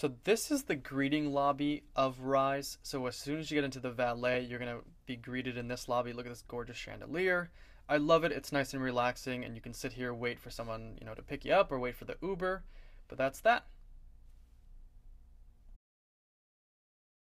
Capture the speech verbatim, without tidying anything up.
So this is the greeting lobby of Rise. So as soon as you get into the valet, you're going to be greeted in this lobby. Look at this gorgeous chandelier. I love it. It's nice and relaxing, and you can sit here, wait for someone, you know, to pick you up or wait for the Uber. But that's that.